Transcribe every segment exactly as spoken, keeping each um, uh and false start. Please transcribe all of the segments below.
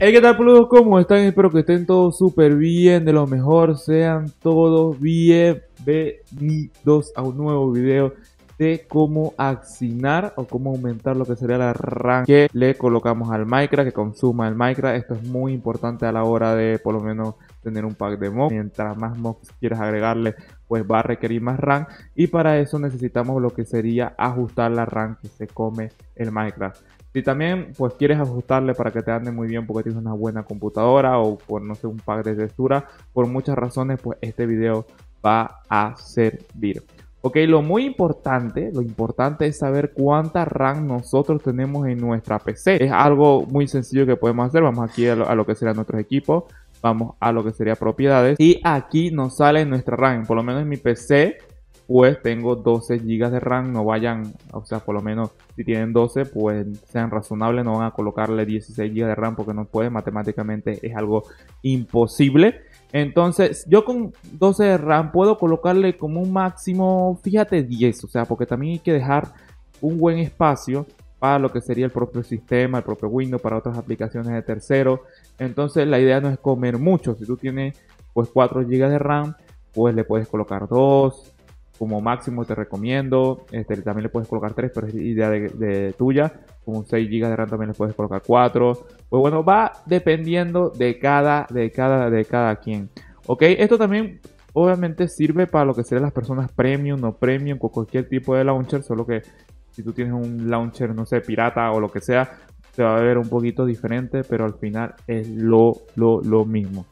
Hey, ¿qué tal, peludos? ¿Cómo están? Espero que estén todos súper bien, de lo mejor. Sean todos bienvenidos a un nuevo video de cómo accionar o cómo aumentar lo que sería la RAM que le colocamos al Minecraft, que consuma el Minecraft. Esto es muy importante a la hora de por lo menos tener un pack de mobs. Mientras más mobs quieras agregarle, pues va a requerir más RAM, y para eso necesitamos lo que sería ajustar la RAM que se come el Minecraft. Si también pues quieres ajustarle para que te ande muy bien porque tienes una buena computadora o por no sé un pack de textura, por muchas razones, pues este video va a servir. Ok, lo muy importante, lo importante es saber cuánta RAM nosotros tenemos en nuestra P C. Es algo muy sencillo que podemos hacer. Vamos aquí a lo, a lo que serían nuestros equipos, vamos a lo que sería propiedades y aquí nos sale nuestra RAM. Por lo menos en mi P C pues tengo doce gigas de RAM. No vayan, o sea, por lo menos si tienen doce, pues sean razonables, no van a colocarle dieciséis gigas de RAM porque no pueden, matemáticamente es algo imposible. Entonces yo con doce de RAM puedo colocarle como un máximo, fíjate, diez, o sea, porque también hay que dejar un buen espacio para lo que sería el propio sistema, el propio Windows, para otras aplicaciones de terceros. Entonces la idea no es comer mucho. Si tú tienes pues cuatro gigas de RAM, pues le puedes colocar dos. Como máximo te recomiendo, este, también le puedes colocar tres, pero es idea de, de tuya. Con seis gigas de RAM también le puedes colocar cuatro. Pues bueno, va dependiendo de cada, de cada, de cada quien. Ok, esto también obviamente sirve para lo que serían las personas premium, no premium, con cualquier tipo de launcher. Solo que si tú tienes un launcher, no sé, pirata o lo que sea, te va a ver un poquito diferente, pero al final es lo, lo, lo mismo.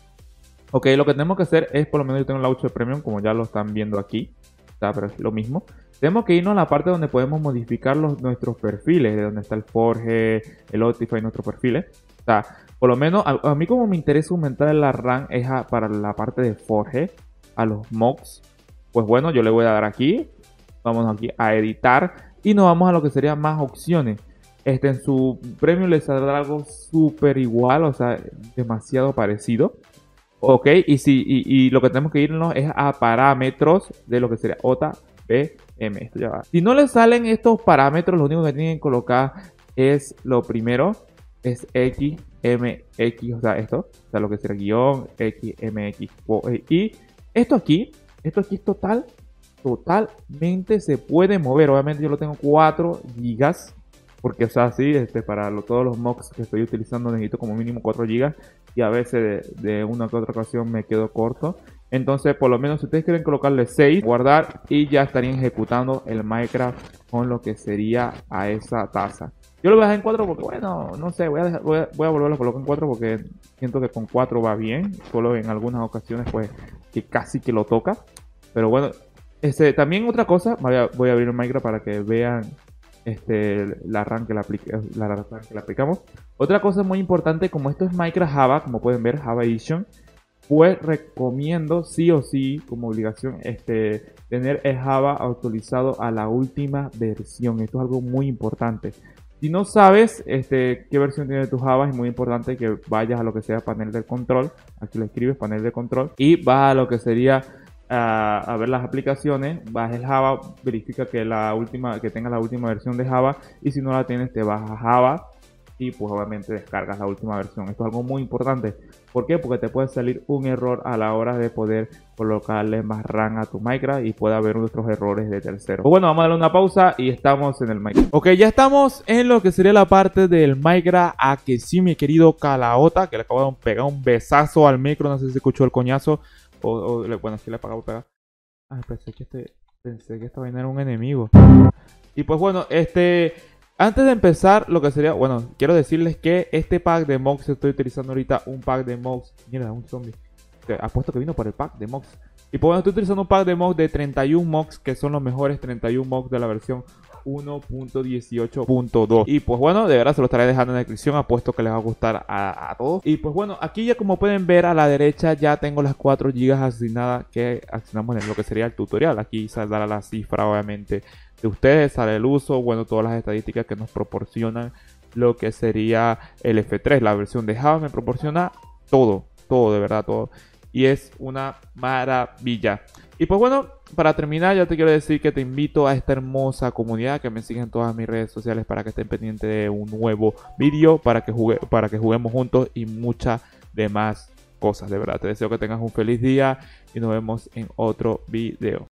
Ok, lo que tenemos que hacer es, por lo menos yo tengo un launcher premium, como ya lo están viendo aquí, ¿está? Pero es lo mismo. Tenemos que irnos a la parte donde podemos modificar los, nuestros perfiles, de donde está el Forge, el Optifine, nuestros perfiles. O sea, por lo menos a, a mí como me interesa aumentar la RAM es a, para la parte de Forge, a los mobs. Pues bueno, yo le voy a dar aquí, vamos aquí a editar y nos vamos a lo que serían más opciones. Este, en su premium les saldrá algo súper igual, o sea, demasiado parecido. Ok, y, si, y, y lo que tenemos que irnos es a parámetros de lo que sería O T A B M. Esto ya va. Si no les salen estos parámetros, lo único que tienen que colocar es lo primero, es X M X, o sea, esto, o sea, lo que sería guión X M X. Y esto aquí, esto aquí es total, totalmente se puede mover. Obviamente yo lo tengo cuatro gigas. Porque, o sea, sí, este, para lo, todos los mocks que estoy utilizando necesito como mínimo cuatro gigas. Y a veces de, de una que otra ocasión me quedo corto. Entonces, por lo menos si ustedes quieren colocarle seis, guardar, y ya estarían ejecutando el Minecraft con lo que sería a esa tasa. Yo lo voy a dejar en cuatro porque, bueno, no sé, voy a, dejar, voy a, voy a volverlo a colocar en cuatro porque siento que con cuatro va bien. Solo en algunas ocasiones, pues, que casi que lo toca. Pero bueno, este, también otra cosa, voy a, voy a abrir el Minecraft para que vean Este, la RAM que, la, aplica, la RAM que le aplicamos. Otra cosa muy importante, como esto es Minecraft Java, como pueden ver, Java Edition, pues recomiendo sí o sí, como obligación, este, tener el Java actualizado a la última versión. Esto es algo muy importante. Si no sabes este, qué versión tiene tu Java, es muy importante que vayas a lo que sea panel de control. Aquí lo escribes, panel de control, y vas a lo que sería A, a ver las aplicaciones, baja el Java, verifica que la última que tenga la última versión de Java, y si no la tienes te vas a Java y pues obviamente descargas la última versión. Esto es algo muy importante. ¿Por qué? Porque te puede salir un error a la hora de poder colocarle más RAM a tu Minecraft y puede haber otros errores de terceros. Pues bueno, vamos a darle una pausa y estamos en el Minecraft. Ok, ya estamos en lo que sería la parte del Minecraft. A que sí, mi querido Calaota, que le acabo de pegar un besazo al micro, no sé si se escuchó el coñazo. O, o, bueno, sí le he pagado pegar. Ah, pensé que este. Pensé que esta vaina era un enemigo. Y pues bueno, este. Antes de empezar, lo que sería. Bueno, quiero decirles que este pack de mobs, estoy utilizando ahorita un pack de mobs. Mira, un zombie. Que apuesto que vino por el pack de mobs. Y pues bueno, estoy utilizando un pack de mobs de treinta y uno mobs, que son los mejores treinta y uno mobs de la versión uno punto dieciocho punto dos. Y pues bueno, de verdad se lo estaré dejando en la descripción. Apuesto que les va a gustar a, a todos. Y pues bueno, aquí ya como pueden ver a la derecha ya tengo las cuatro gigas asignadas que asignamos en lo que sería el tutorial. Aquí saldrá la cifra obviamente de ustedes, sale el uso, bueno, todas las estadísticas que nos proporcionan lo que sería el F tres. La versión de Java me proporciona todo, todo, de verdad, todo. y es una maravilla. Y pues bueno, para terminar ya te quiero decir que te invito a esta hermosa comunidad, que me sigan en todas mis redes sociales para que estén pendientes de un nuevo vídeo, para que jugue, para que juguemos juntos y muchas demás cosas. De verdad, te deseo que tengas un feliz día y nos vemos en otro video.